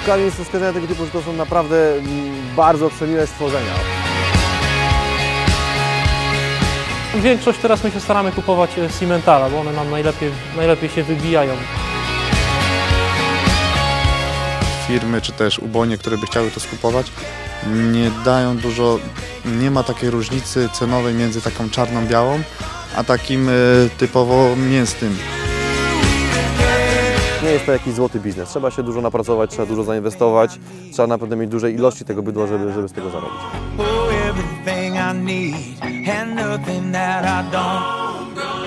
szukali są wskazania tego typu, że to są naprawdę bardzo cenione stworzenia. Większość teraz my się staramy kupować Simmentala, bo one nam najlepiej się wybijają. Firmy czy też ubonie, które by chciały to skupować, nie dają dużo, nie ma takiej różnicy cenowej między taką czarną-białą, a takim typowo mięsnym. Nie jest to jakiś złoty biznes. Trzeba się dużo napracować, trzeba dużo zainwestować, trzeba naprawdę mieć dużej ilości tego bydła, żeby z tego zarobić. everything I need and nothing that I don't.